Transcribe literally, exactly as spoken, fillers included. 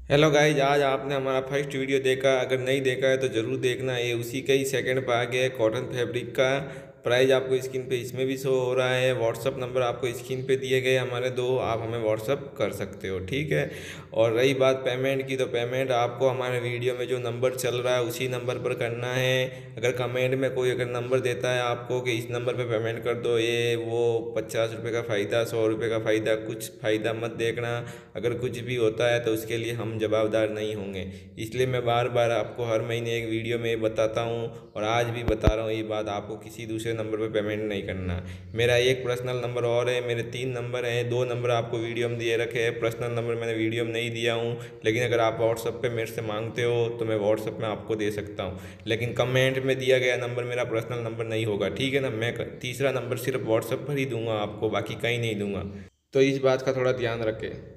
Hello guys, आज आपने हमारा फर्स्ट वीडियो देखा। अगर नहीं देखा है तो ज़रूर देखना। ये उसी का ही सेकंड पार्ट है कॉटन फैब्रिक का। प्राइस आपको स्क्रीन पे इसमें भी शो हो रहा है। व्हाट्सअप नंबर आपको स्क्रीन पे दिए गए हमारे दो, आप हमें व्हाट्सअप कर सकते हो, ठीक है। और रही बात पेमेंट की, तो पेमेंट आपको हमारे वीडियो में जो नंबर चल रहा है उसी नंबर पर करना है। अगर कमेंट में कोई अगर नंबर देता है आपको कि इस नंबर पे पेमेंट कर दो, ये वो पचास रुपये का फ़ायदा, सौ रुपये का फ़ायदा, कुछ फ़ायदा मत देखना। अगर कुछ भी होता है तो उसके लिए हम जवाबदार नहीं होंगे। इसलिए मैं बार बार आपको हर महीने एक वीडियो में बताता हूँ और आज भी बता रहा हूँ ये बात, आपको किसी दूसरे नंबर पर पेमेंट नहीं करना। मेरा एक पर्सनल नंबर और है, मेरे तीन नंबर हैं। दो नंबर आपको वीडियो में दिए रखे हैं, पर्सनल नंबर मैंने वीडियो में नहीं दिया हूँ। लेकिन अगर आप व्हाट्सअप पे मेरे से मांगते हो तो मैं व्हाट्सअप में आपको दे सकता हूँ। लेकिन कमेंट में दिया गया नंबर मेरा पर्सनल नंबर नहीं होगा, ठीक है ना। मैं तीसरा नंबर सिर्फ व्हाट्सअप पर ही दूंगा आपको, बाकी कहीं नहीं दूंगा। तो इस बात का थोड़ा ध्यान रखें।